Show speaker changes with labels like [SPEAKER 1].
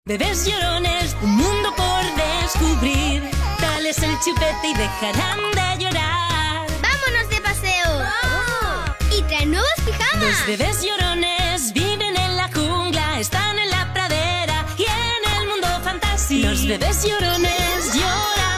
[SPEAKER 1] Bebés llorones, un mundo por descubrir. Dales el chupete y dejarán de llorar.
[SPEAKER 2] ¡Vámonos de paseo! ¡Oh! Y traen nuevos pijamas.
[SPEAKER 1] Los bebés llorones viven en la jungla, están en la pradera y en el mundo fantasía. Los bebés llorones lloran